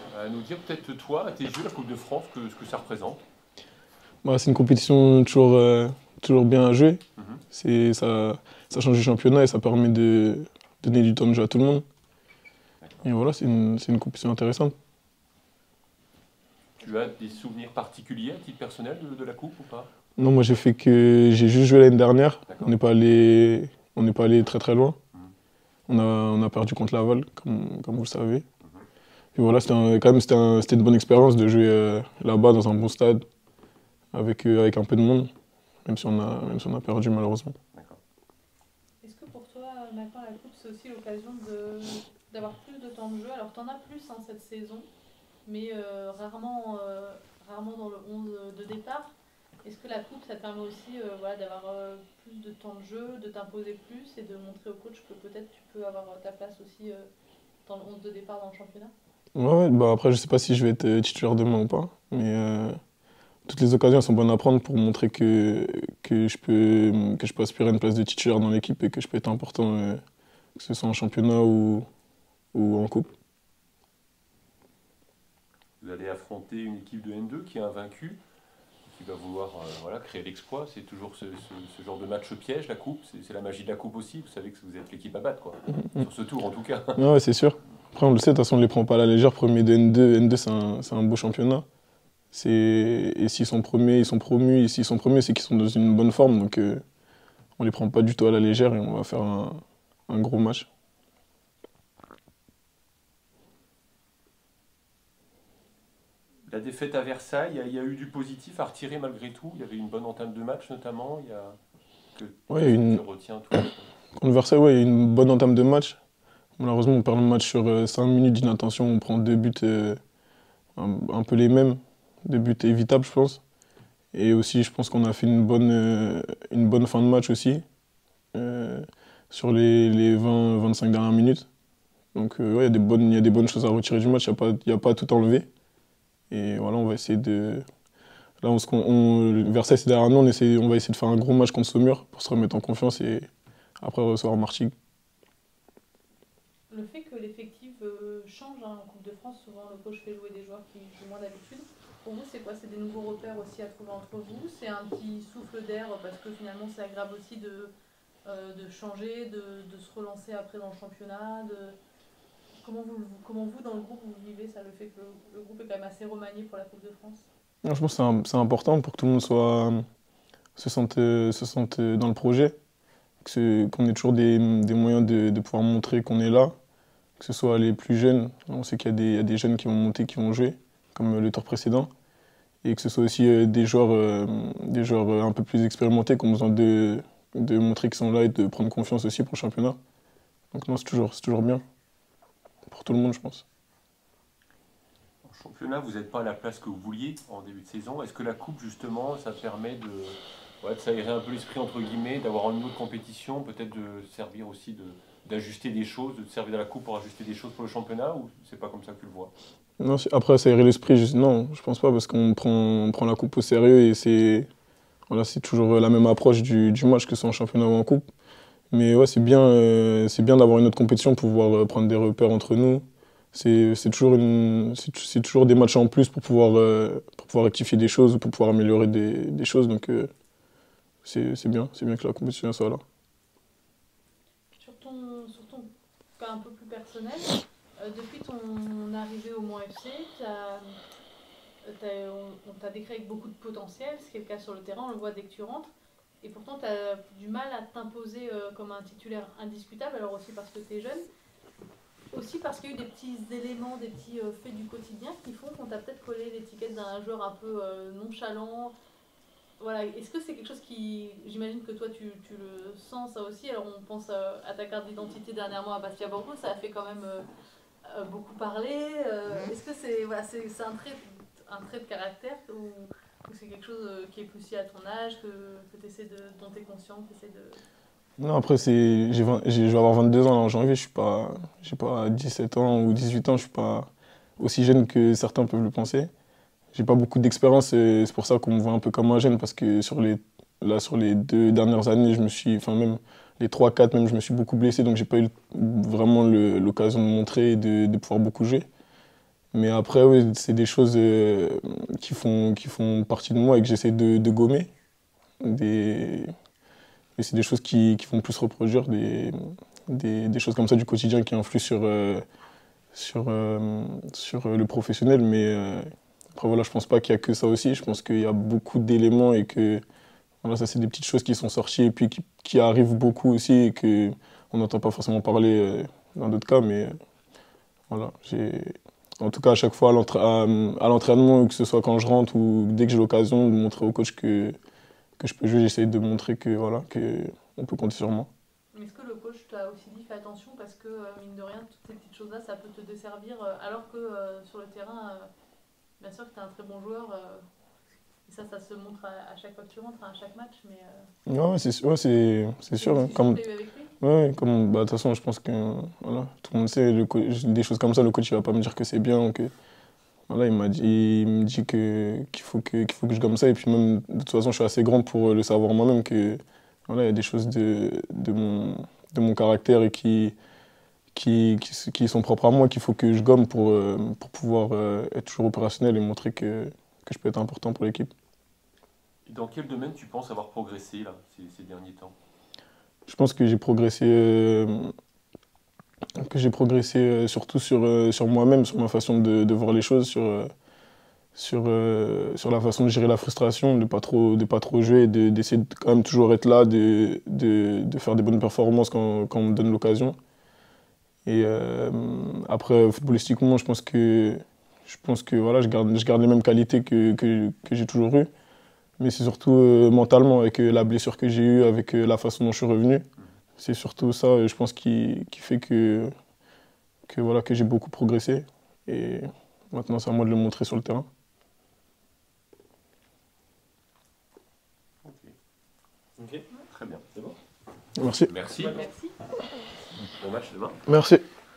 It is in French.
À nous dire peut-être toi, à tes yeux, la Coupe de France, ce que ça représente. Bah, c'est une compétition toujours bien à jouer. Mhm. Ça change du championnat et ça permet de donner du temps de jeu à tout le monde. D'accord. Et voilà, c'est une compétition intéressante. Tu as des souvenirs particuliers à titre personnel de la Coupe ou pas? Non, moi j'ai juste joué l'année dernière. D'accord. On n'est pas allé très très loin. Mhm. On a perdu contre Laval, comme vous le savez. Mhm. Et voilà, quand même c'était une bonne expérience de jouer là-bas dans un bon stade avec un peu de monde, même si on a perdu malheureusement. D'accord. Est-ce que pour toi, maintenant, la Coupe, c'est aussi l'occasion d'avoir plus de temps de jeu? Alors, tu en as plus hein, cette saison, mais rarement dans le 11 de départ. Est-ce que la Coupe, ça te permet aussi voilà, d'avoir plus de temps de jeu, de t'imposer plus et de montrer au coach que peut-être tu peux avoir ta place aussi dans le 11 de départ dans le championnat? Ouais, bah après je sais pas si je vais être titulaire demain ou pas, mais toutes les occasions sont bonnes à prendre pour montrer que je peux aspirer à une place de titulaire dans l'équipe et que je peux être important, que ce soit en championnat ou en coupe. Vous allez affronter une équipe de N2 qui est invaincue, qui va vouloir voilà, créer l'exploit. C'est toujours ce genre de match piège, la Coupe. C'est la magie de la Coupe aussi. Vous savez que vous êtes l'équipe à battre, quoi. Sur ce tour, en tout cas. Ouais, ouais, c'est sûr. Après, on le sait, de toute façon, on ne les prend pas à la légère. Premier de N2, N2 c'est un beau championnat. Et s'ils sont premiers, ils sont promus. Et s'ils sont premiers, c'est qu'ils sont dans une bonne forme. Donc, on les prend pas du tout à la légère et on va faire un gros match. La défaite à Versailles, il y a eu du positif à retirer malgré tout. Il y avait une bonne entame de match, notamment. Que, Ouais, Qu'est-ce que tu retiens, toi? contre Versailles, ouais, il y a une bonne entame de match. Malheureusement, on perd le match sur 5 minutes d'inattention. On prend deux buts un peu les mêmes. Deux buts évitables, je pense. Et aussi, je pense qu'on a fait une bonne fin de match aussi, euh, sur les 20-25 dernières minutes. Donc, ouais, il y a des bonnes choses à retirer du match, il y a pas à tout enlever. Et voilà, on va essayer de. Là, Versailles, c'est derrière nous, on va essayer de faire un gros match contre Saumur pour se remettre en confiance et après recevoir Martigues. Le fait que l'effectif change hein, en Coupe de France, souvent le coach fait jouer des joueurs qui jouent moins d'habitude. Pour vous, c'est quoi? C'est des nouveaux repères aussi à trouver entre vous? C'est un petit souffle d'air parce que finalement c'est agréable aussi de changer, de se relancer après dans le championnat comment vous, dans le groupe, vous vivez ça, le fait que le groupe est quand même assez remanié pour la Coupe de France? Non, je pense que c'est important pour que tout le monde se sente dans le projet, qu'on ait toujours des moyens de pouvoir montrer qu'on est là, que ce soit les plus jeunes, on sait qu'il y a des jeunes qui vont monter, qui vont jouer, comme le tour précédent, et que ce soit aussi des joueurs un peu plus expérimentés qui ont besoin de montrer qu'ils sont là et de prendre confiance aussi pour le championnat. Donc non, c'est toujours bien, pour tout le monde, je pense. En championnat, vous n'êtes pas à la place que vous vouliez en début de saison. Est-ce que la Coupe, justement, ça permet ouais, de s'aérer un peu l'esprit, entre guillemets, d'avoir une autre compétition, peut-être de servir aussi d'ajuster des choses, de te servir de la Coupe pour ajuster des choses pour le championnat, ou c'est pas comme ça que tu le vois? Non, après, ça irait l'esprit, non, je pense pas, parce on prend la coupe au sérieux et voilà, c'est toujours la même approche du match, que ce soit en championnat ou en coupe. Mais ouais, c'est bien d'avoir une autre compétition pour pouvoir prendre des repères entre nous. C'est toujours des matchs en plus pour pouvoir rectifier des choses ou pour pouvoir améliorer des choses. Donc c'est bien que la compétition soit là. Sur ton cas un peu plus personnel, depuis ton arrivée au Mans FC, on t'a décrit avec beaucoup de potentiel, ce qui est le cas sur le terrain, on le voit dès que tu rentres. Et pourtant, tu as du mal à t'imposer comme un titulaire indiscutable, alors aussi parce que tu es jeune, aussi parce qu'il y a eu des petits éléments, des petits faits du quotidien qui font qu'on t'a peut-être collé l'étiquette d'un joueur un peu nonchalant. Voilà, est-ce que c'est quelque chose qui. J'imagine que toi tu le sens ça aussi. Alors on pense à ta carte d'identité dernièrement à Bastia Borgo, ça a fait quand même beaucoup parler. Est-ce que c'est un trait de caractère ou c'est quelque chose qui est plus lié à ton âge, dont tu es conscient, que tu essaies de. Non, après, je vais avoir 22 ans là, en janvier. J'ai pas 17 ans ou 18 ans. Je suis pas aussi jeune que certains peuvent le penser. J'ai pas beaucoup d'expérience et c'est pour ça qu'on me voit un peu comme un jeune parce que sur les 2 dernières années, enfin même les 3, 4 même, je me suis beaucoup blessé donc j'ai pas eu vraiment l'occasion de montrer et de pouvoir beaucoup jouer. Mais après, oui, c'est des choses qui font partie de moi et que j'essaie de gommer. Des... Et c'est des choses qui vont plus se reproduire, des choses comme ça du quotidien qui influent sur le professionnel. Mais après, voilà, je pense pas qu'il y a que ça aussi. Je pense qu'il y a beaucoup d'éléments et que voilà, ça, c'est des petites choses qui sont sorties et puis qui arrivent beaucoup aussi et qu'on n'entend pas forcément parler dans d'autres cas. Mais voilà, en tout cas, à chaque fois à l'entraînement, que ce soit quand je rentre ou dès que j'ai l'occasion de montrer au coach que je peux jouer, j'essaie de montrer que voilà, qu'on peut compter sur moi. Mais est-ce que le coach t'a aussi dit fais attention parce que, mine de rien, toutes ces petites choses-là, ça peut te desservir alors que sur le terrain, bien sûr que tu es un très bon joueur et ça se montre à chaque fois que tu rentres, à chaque match. Mais, Ouais, c'est sûr. Hein, comme, avec lui ouais, comme, bah, de toute façon, je pense que voilà, tout le monde sait, des choses comme ça, le coach il va pas me dire que c'est bien. Ou que, voilà, il me dit qu'il faut que je gomme ça. Et puis même, de toute façon, je suis assez grand pour le savoir moi-même que voilà, il y a des choses de mon caractère et qui sont propres à moi qu'il faut que je gomme pour pouvoir être toujours opérationnel et montrer que je peux être important pour l'équipe. Et dans quel domaine tu penses avoir progressé là, ces derniers temps? Je pense que j'ai progressé surtout sur moi-même, sur ma façon de voir les choses, sur la façon de gérer la frustration, de pas trop jouer, d'essayer de quand même toujours être là, de faire des bonnes performances quand on me donne l'occasion. Et après, footballistiquement, je pense que voilà, je garde les mêmes qualités que j'ai toujours eues. Mais c'est surtout mentalement, avec la blessure que j'ai eue, avec la façon dont je suis revenu. C'est surtout ça, je pense, qui fait voilà, que j'ai beaucoup progressé. Et maintenant, c'est à moi de le montrer sur le terrain. Ok, très bien, c'est bon. Merci. Merci. Merci. Bon match demain. Merci.